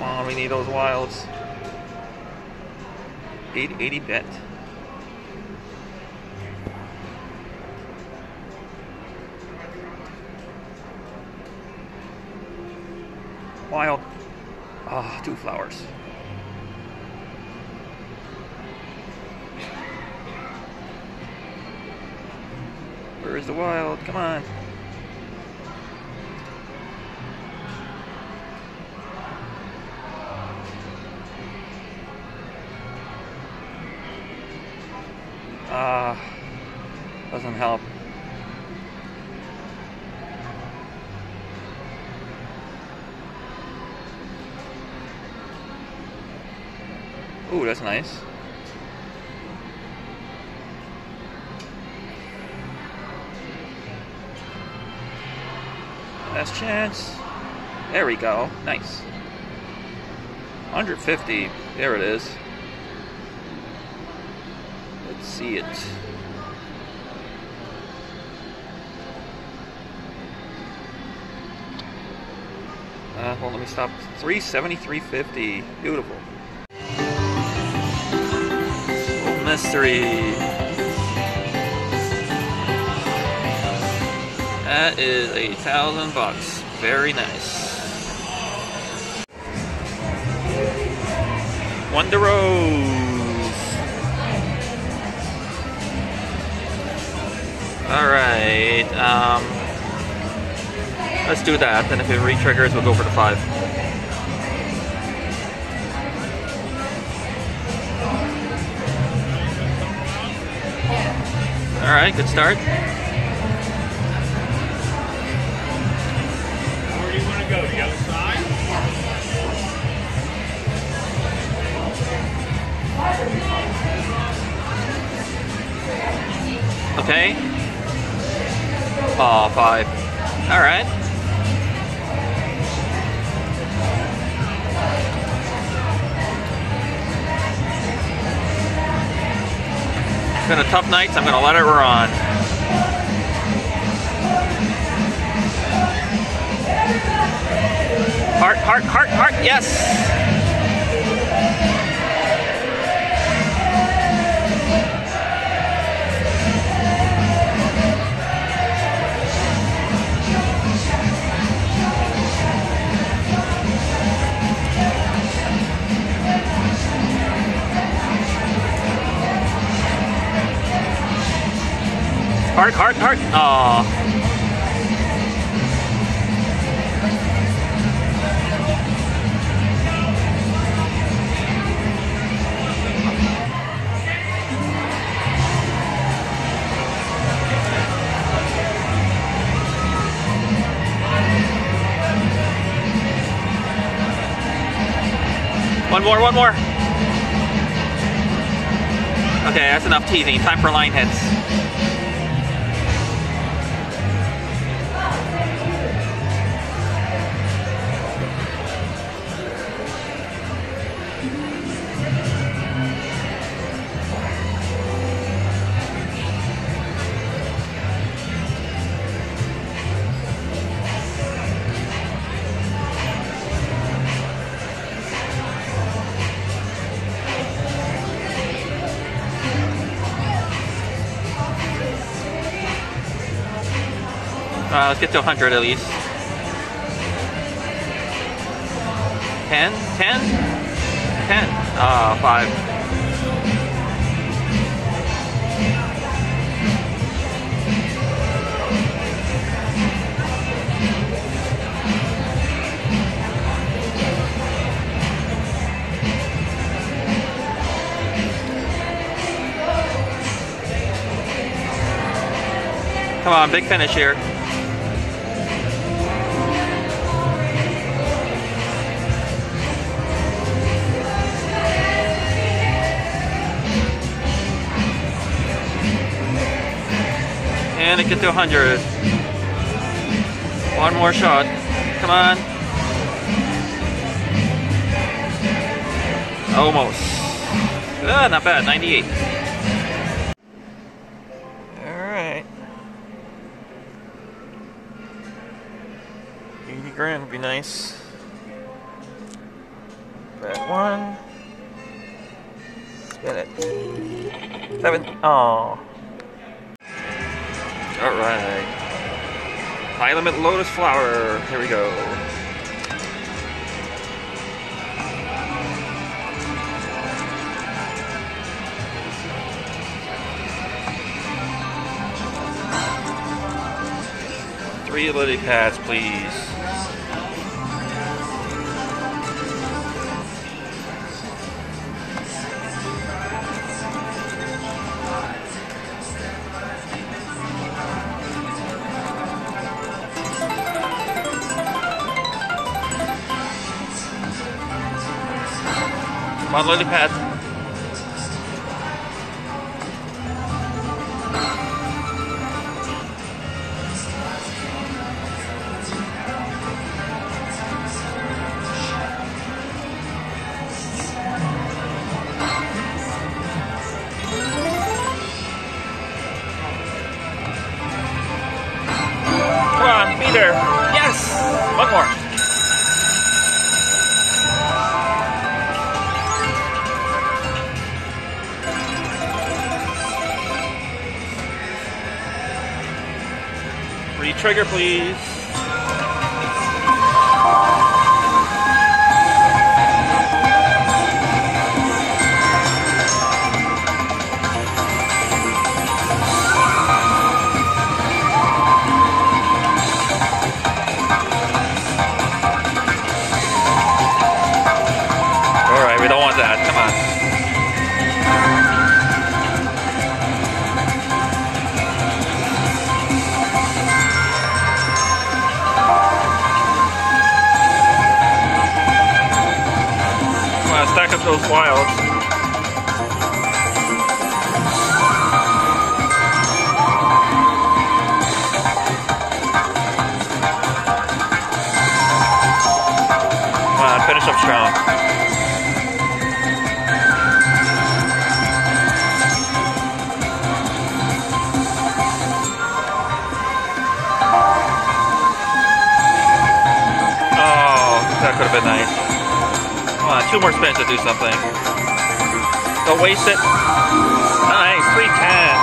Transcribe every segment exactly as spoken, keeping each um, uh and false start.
Come on, we need those wilds. eight eighty bet. Wild. Ah, oh, two flowers. Where is the wild? Come on. Ah, uh, doesn't help. Ooh, that's nice. Last chance. There we go. Nice. one hundred fifty. There it is. Let's see it. Uh, well, let me stop. three seventy-three fifty. Beautiful. Oh, mystery. That is a thousand bucks. Very nice. Wonder Rose. Alright, um, let's do that, and if it re-triggers, we'll go for the five. Alright, good start. Where do you want to go? The other side? Okay. Aw, oh, five. Alright. It's been a tough night, so I'm going to let it run. Heart, heart, heart, heart, yes! Heart, heart, heart. Aww. One more, one more. Okay, that's enough teasing. Time for line hits. Uh, let's get to one hundred at least. ten? ten? ten. Ah, uh, five. Come on, big finish here. And it gets to one hundred. One more shot. Come on. Almost. Ah, not bad. ninety-eight. Alright. eighty grand would be nice. Red one. Spin it. Seven. Oh. Alright. High limit Lotus flower. Here we go. Three lily pads, please. Come on, lily pad. Come on, be there. Yes! One more. Re-trigger, please. Alright, we don't want that. Come on. Stack up those wilds. Come on, finish up strong. Oh, that could have been nice. Come on, two more spins to do something. Don't waste it. Nice, three ten.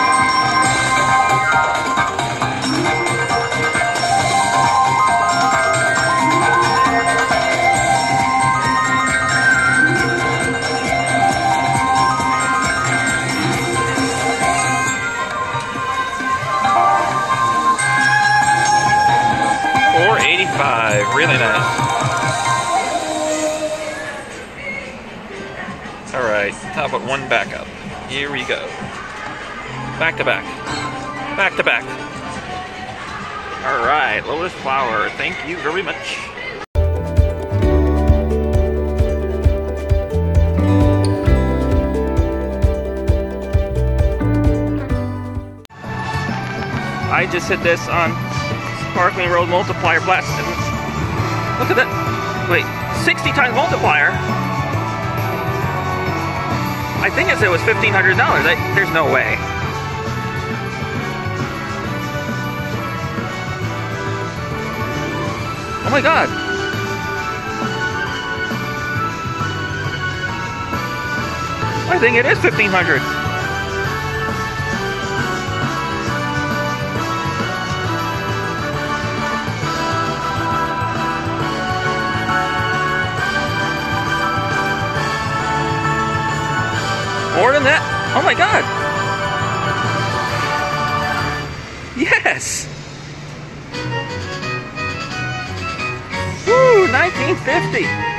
four eighty-five, really nice. Alright, how about one backup? Here we go. Back to back. Back to back. Alright, Lotus flower, thank you very much. I just hit this on Sparking Roses Multiplier Blast. And look at that. Wait, sixty times multiplier? I think it said it was fifteen hundred dollars. There's no way. Oh my god. I think it is fifteen hundred dollars. More than that? Oh my god! Yes! Woo! nineteen fifty!